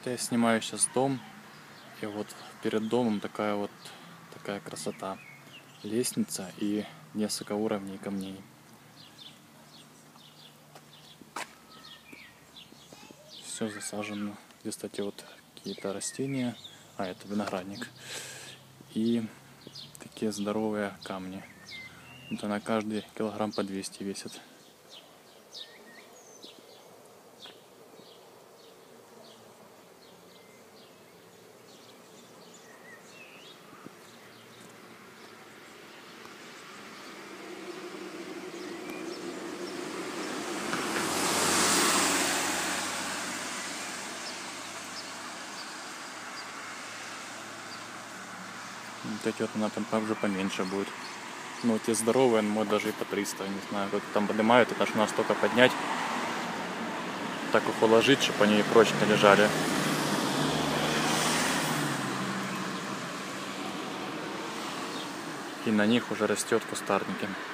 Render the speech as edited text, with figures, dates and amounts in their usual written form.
Это я снимаю сейчас дом, и вот перед домом такая красота. Лестница и несколько уровней камней. Все засажено. Здесь, кстати, вот какие-то растения. А, это виноградник. И такие здоровые камни. Это на каждый килограмм по 200 весит. Вот эти вот она там также поменьше будет. Ну, те здоровые, может даже и по 300, не знаю, как там поднимают, это ж надо столько поднять, так их уложить, чтобы они прочно лежали. И на них уже растет кустарники.